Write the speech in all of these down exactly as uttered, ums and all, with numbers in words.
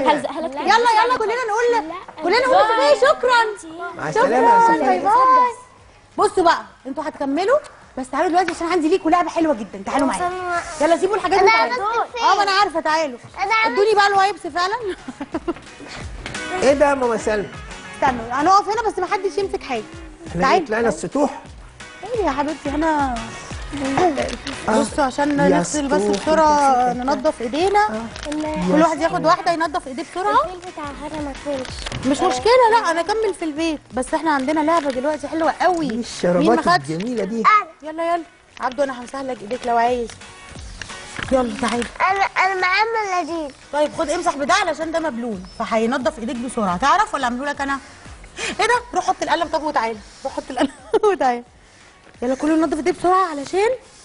هلزقها لك. يلا يلا كلنا نقول كلنا نقول لصوفيا شكرا. مع السلامه يا شكرا، باي صوفيا. باي. بصوا بقى انتوا هتكملوا، بس تعالوا دلوقتي عشان عندي ليكوا لعبه حلوه جدا. تعالوا معايا، يلا سيبوا الحاجات اللي اه ما انا عارفه. تعالوا ادوني بقى الوايبس فعلا. ايه ده يا ماما سلمى؟ استنوا هنقف هنا بس ما حدش يمسك حاجه. احنا تعالي. طلعنا السطوح. ايه يا حبيبتي انا بصوا عشان يا نغسل بس سطوح. بسرعه، ننضف ايدينا. كل واحد ياخد واحده ينضف ايديه بسرعه. الفيل بتاع هنا ما كملش. مش مشكله، لا انا اكمل في البيت، بس احنا عندنا لعبه دلوقتي حلوه قوي. ايه مين ما الشرابات خدش؟ الجميله دي؟ يلا يلا عبدو انا همسح لك ايديك لو عايز. يلا تعالي. انا انا معايا مناديل. طيب خد امسح بده علشان ده مبلول فهينضف ايديك بسرعه. تعرف ولا اعمله لك انا؟ ايه ده؟ روح حط القلم طب وتعالى. روح حط القلم وتعالى. يلا كله ينضف ايديه بسرعه علشان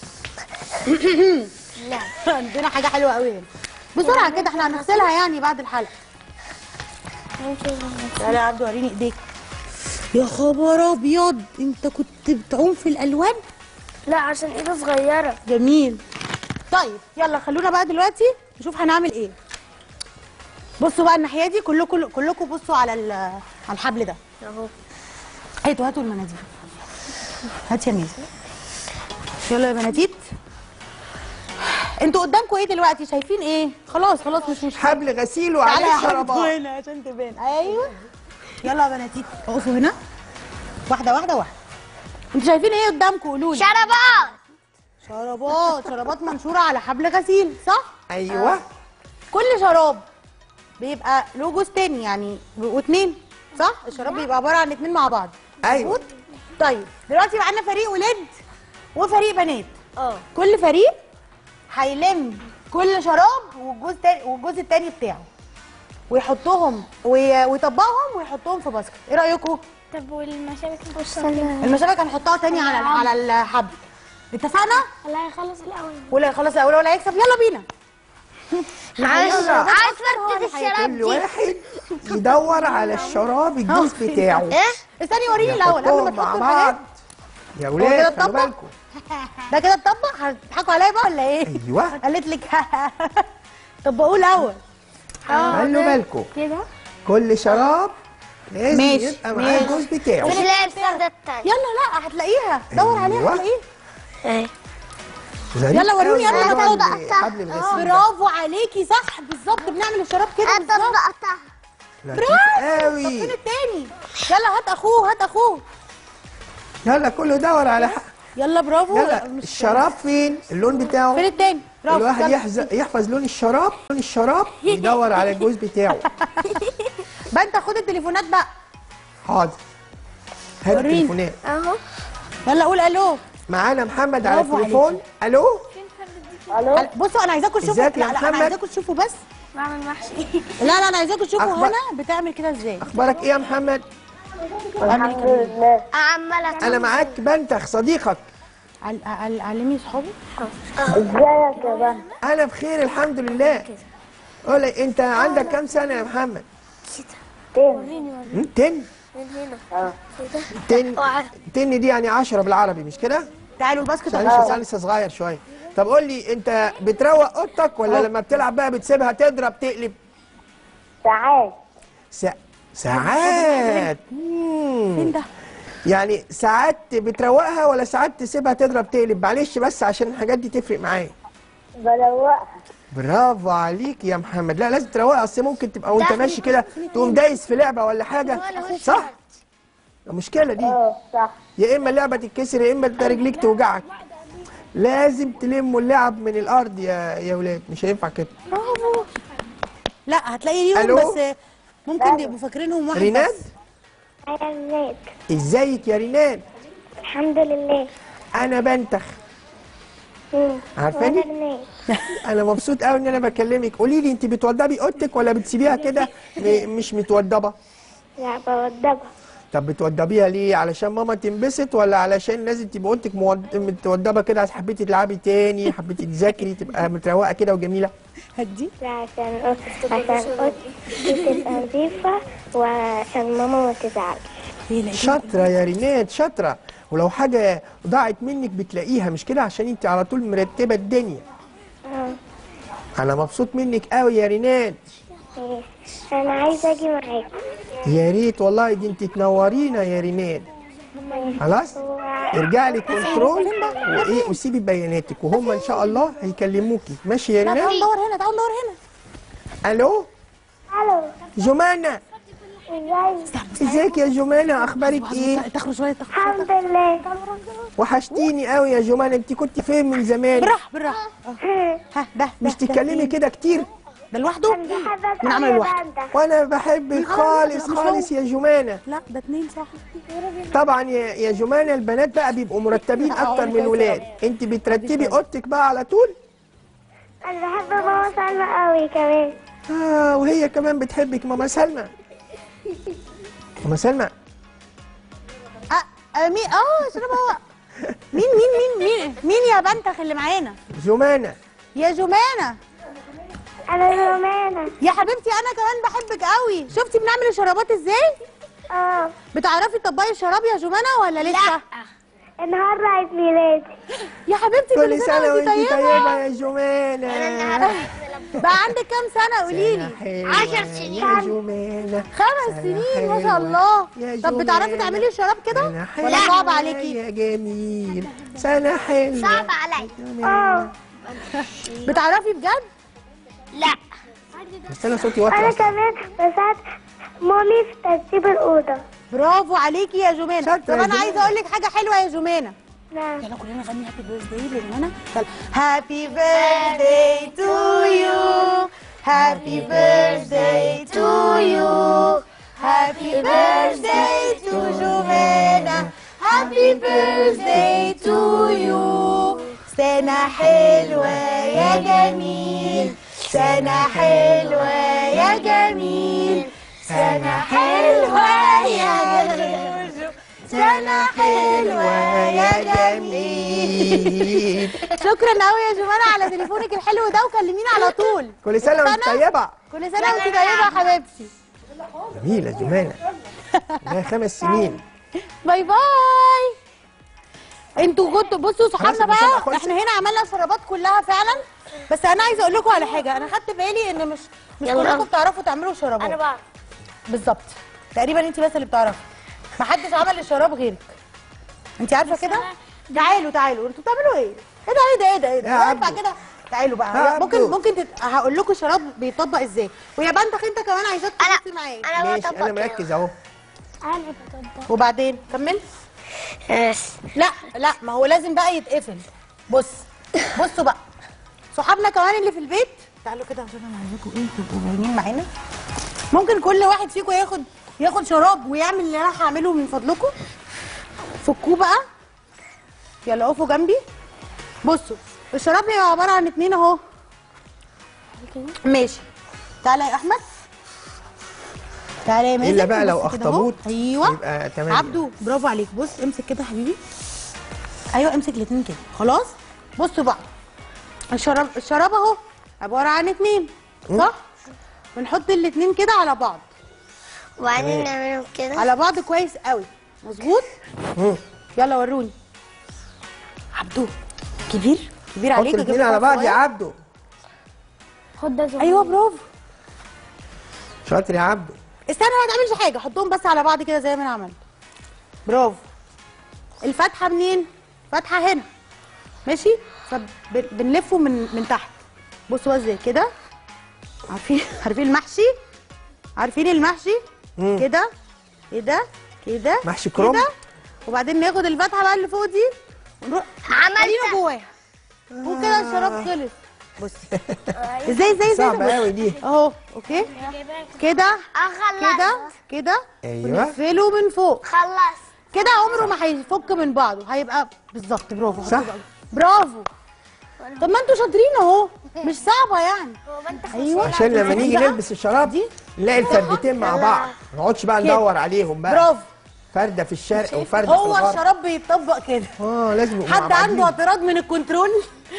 لا عندنا حاجه حلوه قوي هنا. بسرعه كده احنا هنغسلها يعني بعد الحلقه. تعالى يا عبدو وريني ايديك. يا خبر ابيض، انت كنت بتعوم في الالوان؟ لا عشان ايده صغيره. جميل. طيب يلا خلونا بقى دلوقتي نشوف هنعمل ايه. بصوا بقى الناحيه دي كلكم كلكم بصوا على على الحبل ده اهو. هاتوا هاتوا المناديل. هات يا ميزه. يلا يا بناتيت. انتوا قدامكم ايه دلوقتي؟ شايفين ايه؟ خلاص خلاص مش مشكله. حبل غسيل وعليه شرابات. هنا عشان تبان. ايوه يلا يا بناتيت اقفوا هنا واحده واحده واحده. انتوا شايفين ايه قدامكم؟ قولوا لي. شربات. شرابات شرابات منشوره على حبل غسيل صح؟ ايوه. كل شراب بيبقى له جوز تاني يعني واتنين صح؟ الشراب بيبقى عباره عن اتنين مع بعض. ايوه. مظبوط؟ طيب دلوقتي معانا فريق ولاد وفريق بنات. اه كل فريق هيلم كل شراب والجوز تاني والجوز التاني بتاعه ويحطهم وي- ويطبقهم ويحطهم في باسكت. ايه رايكم؟ طب والمشابك بص المشابك هنحطها تاني على على الحبل. اتفقنا؟ اللي هيخلص الاول. واللي هيخلص الاول ولا هيكسب. يلا بينا. عايز يلا. عايز فرده الشراب كل دي. واحد يدور على الشراب الجوز بتاعه. ايه؟ استني وريني الاول قبل ما يحطهم مع تحطوا بعض. الحاجات. يا هو كده ولاد خلوا اتطبق؟ بالكم. ده كده اتطبق؟ هتضحكوا عليا بقى ولا ايه؟ ايوه. قالت لك طبقوه الاول. خلوا بالكم كده كل شراب لازم ماشي، يبقى معاه ماشي. الجوز بتاعه. مش لاقي الفرده الثانيه. يلا لا هتلاقيها، دور عليها أيوة. هتلاقيها. ايه غريب يلا وروني قوي قبل ما موضوع تحطوا. حبل الغسيل ده. برافو عليكي صح بالظبط بنعمل الشراب كده بالظبط. طبقتها. لطيف طب قوي. فين التاني؟ يلا هات اخوه هات اخوه. يلا كله دور على حق. يلا برافو. يلا مش- الشراب فين؟ اللون بتاعه. فين التاني؟ برافو. الواحد يلا. يحفظ يحفظ لون الشراب، لون الشراب يدور على الجوز بتاعه. بقى انت خد التليفونات بقى. حاضر. هات وريني. التليفونات. اهو. يلا قول الو. معانا محمد على برافو التليفون. الو. الو. بصوا انا عايزاكم تشوفوا. ازيك يا لا لا انا محمد؟ عايزاكم تشوفوا بس. بعمل محشي. لا لا انا عايزاكم تشوفوا أخبار- هنا بتعمل كده ازاي. اخبارك ايه يا محمد؟ الحمد لله. عماله انا معاك بنتخ صديقك. عل- عل- علمي صحابي. ازيك يا بنت؟ انا بخير الحمد لله. قول لي انت عندك كام سنه يا محمد؟ وريني تن من هنا. تن تن دي يعني عشرة بالعربي مش كده؟ تعالوا الباسكت. معلش عشان لسه صغير شويه. طب قول لي انت بتروق اوضتك ولا لما بتلعب بقى بتسيبها تضرب تقلب؟ ساعات. سا... ساعات. فين مم. ده؟ يعني ساعات بتروقها ولا ساعات تسيبها تضرب تقلب؟ معلش بس عشان الحاجات دي تفرق معايا. بروقها. برافو عليك يا محمد. لا لازم تروقها، اصل ممكن تبقى وانت ماشي كده تقوم دايس في لعبه ولا حاجه صح؟ المشكله دي اه صح. يا اما اللعبه تتكسر يا اما انت رجليك توجعك. لازم تلموا اللعب من الارض يا يا ولاد، مش هينفع كده. لا هتلاقي ليهم ألو؟ بس ممكن يبقوا فاكرينهم واحد ريناد بس. ازيك؟ ازيك يا ريناد؟ الحمد لله. انا بنتخ عارفاني؟ انا مبسوط قوي ان انا بكلمك. قولي لي انت بتوضبي اوضتك ولا بتسيبيها كده م- مش متوضبه؟ لا بوضبها. طب بتوضبيها ليه؟ علشان ماما تنبسط ولا علشان لازم تبقى اوضتك مود- متوضبه كده حبيتي تلعبي تاني حبيتي تذاكري تبقى متروقه كده وجميله؟ هدي. لا عشان عشان اوضتي تبقى نظيفة وعشان ماما ما تزعلش. شاطره يا ريناد شاطره. ولو حاجه ضاعت منك بتلاقيها مش كده عشان انت على طول مرتبه الدنيا. اه انا مبسوط منك قوي يا ريناد. ماشي. انا عايزه اجي معاكم. يا ريت والله، دي انت تنورينا يا ريمان. خلاص ارجعي لي كنترول وايه وسيبي بياناتك وهم ان شاء الله هيكلموكي. ماشي يا لا ريمان؟ تعالوا ندور هنا، تعالوا ندور هنا. الو الو جمانة، ازيك؟ ازيك يا جمانة؟ اخبارك ايه؟ تاخروا شويه، تاخروا الحمد لله. وحشتيني قوي يا جمانة، انت كنت فين من زمان؟ بالراحه بالراحه. ها ده مش ده- ده تتكلمي فين؟ كده كتير؟ ده لوحده؟ انا بحبك من عمل قوي يا لوحده. باندا. وانا بحبك خالص مش هو. خالص يا جمانة. لا ده اتنين صح. طبعا يا يا جمانة البنات بقى بيبقوا مرتبين اكتر من الولاد. انت بترتبي اوضتك بقى على طول؟ انا بحب ماما سلمى قوي كمان. اه وهي كمان بتحبك ماما سلمى. ماما سلمى اه آه، مين؟ اه شنو هو؟ مين مين مين مين مين يا بنتخ اللي معانا؟ جمانة. يا جمانة انا رومانة. يا حبيبتي انا كمان بحبك قوي. شفتي بنعمل الشرابات ازاي؟ اه بتعرفي تطبقي الشراب يا جمانة ولا لسه؟ النهارده عيد ميلادي. يا حبيبتي كل سنة وانت طيبة يا جمانة. بقى عندك كام سنة قولي لي؟ عشر سنين يا جمانة. خمس سنين ما شاء الله. يا طب بتعرفي جمانة. تعملي الشراب كده سنة ولا حلوة صعب عليكي؟ يا جميل، سنة حلوة. صعب علي. اه بتعرفي بجد؟ لا بس انا صوتي انا واطي. كمان بساعد مامي في ترتيب الاوضه. برافو عليكي يا جمانة. شاطرة طب يا انا جمانة. عايزة اقول لك حاجة حلوة يا جمانة. نعم. يلا كلنا نغني هابي بيرثداي لجمانة. يلا هابي بيرثداي تو يو، هابي بيرثداي تو يو، هابي بيرثداي تو جمانة، هابي بيرثداي تو يو. سنة حلوة يا جميل، سنة حلوة يا جميل، سنة حلوة يا جميل، سنة حلوة يا جميل. شكرا قوي يا جمانة على تليفونك الحلو ده، وكلمينا على طول. كل سنة وانت طيبة. كل سنة وانت طيبة يا حبيبتي. جميلة جمانة. لها خمس سنين. باي باي. انتوا كنتوا بصوا صحابنا خلاص المسابقة بقى، خلصت. احنا هنا عملنا الشرابات كلها فعلا. بس انا عايزه اقول لكم على حاجه، انا خدت بالي ان مش مش كلكم بتعرفوا تعملوا شرابات. انا بعرف. بالظبط، تقريبا انت بس اللي بتعرفي. ما حدش عمل الشراب غيرك. انت عارفه كده؟ تعالوا تعالوا، انتوا بتعملوا ايه؟ ايه ده ايه ده ايه ده ايه ده؟ يا ينفع عبدو. كده؟ تعالوا بقى، يا ممكن عبدو. ممكن تت... هقول لكم الشراب بيطبق ازاي. ويا بنتك انت كمان عايزاك تبصي معايا. انا ماشي انا مركز اهو. انا بطبق. وبعدين كمل. بس لا لا، ما هو لازم بقى يتقفل. بص بصوا بقى صحابنا كمان اللي في البيت، تعالوا كده عشان انا عايزاكم ايه تبقوا باينين معانا. ممكن كل واحد فيكم ياخد ياخد شراب ويعمل اللي انا هعمله من فضلكم. فكوه بقى، يلا اقفوا جنبي. بصوا الشراب بيبقى عباره عن اتنين اهو. ماشي، تعالى يا احمد، تعالى يا مازن. الا بقى لو بص كده أهو. اخطبوط ايوه يبقى تمام. عبدو برافو عليك. بص امسك كده يا حبيبي. ايوه امسك الاثنين كده. خلاص بصوا بقى، الشراب الشراب اهو عباره عن اتنين صح؟ بنحط الاثنين كده على بعض، وبعدين نعملهم كده. على بعض كويس قوي. مظبوط. مم. يلا وروني. عبدو كبير كبير حط عليك. أجيب الاثنين لك على واحد بعض يا صغير؟ عبدو. خد ده صغير. ايوه برافو. شاطر يا عبدو. استنى ما تعملش حاجه، حطهم بس على بعض كده زي ما انا عملت. برافو. الفتحه منين؟ فتحه هنا ماشي، فبنلفه من من تحت. بصوا بقى ازاي كده. عارفين عارفين المحشي؟ عارفين المحشي؟ مم. كده كده كده محشي كرنب. كده. وبعدين ناخد الفتحه بقى اللي فوق دي ونروح عملت. حاطينه جواها، وكده الشراب خلص. بصي ازاي ازاي ازاي صعبة بص. قوي دي. اهو اوكي كده اخلص كده كده. ايوه. ونقفله من فوق خلص. كده، عمره ما هيفك من بعضه، هيبقى بالظبط. برافو صح. برافو. طب ما انتوا شاطرين اهو، مش صعبه يعني. ايوه عشان لما نيجي بقى. نلبس الشراب نلاقي الفردتين مع بعض، ما نقعدش بقى كده. ندور عليهم بقى. برافو. فرده في الشرق وفرده في هو الغرب. الشراب بيتطبق كده. اه لازم يبقوا مع حد عنده بعضين. اعتراض من الكنترول؟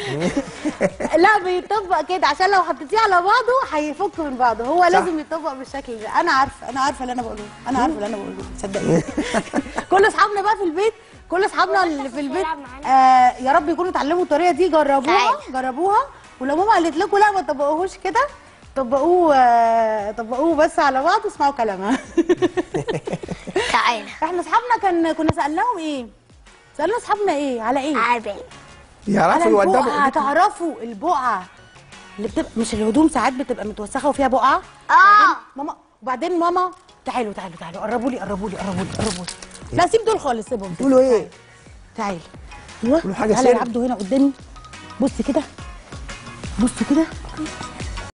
لا بيتطبق كده، عشان لو حطيتيه على بعضه هيفك من بعضه. هو صح. لازم يتطبق بالشكل ده. انا عارفه انا عارفه اللي انا بقوله، انا عارفه اللي انا بقوله صدقني. كل اصحابنا بقى في البيت، كل اصحابنا اللي في البيت آه يا رب يكونوا اتعلموا الطريقه دي. جربوها جربوها، ولو ماما قالت لكم لا ما تطبقوهوش كده، طبقوه آه، طبقوه بس على بعض واسمعوا كلامها. تعالى احنا اصحابنا كان كنا سالناهم ايه؟ سالنا اصحابنا ايه على ايه؟ عارفين على يعرفوا يوضبوا البقعه. ايديكم. تعرفوا البقعه اللي بتبقى مش الهدوم ساعات بتبقى متوسخه وفيها بقعه؟ اه ماما وبعدين ماما تعالوا تعالوا تعالوا قربوا لي قربوا لي قربوا لي قربوا لي. لا سيب دول خالص، سيبهم. تقولوا ايه؟ تعالي. ايوه قولوا حاجة تعالى سر. يا عبدو هنا قدامي. بص كده بص كده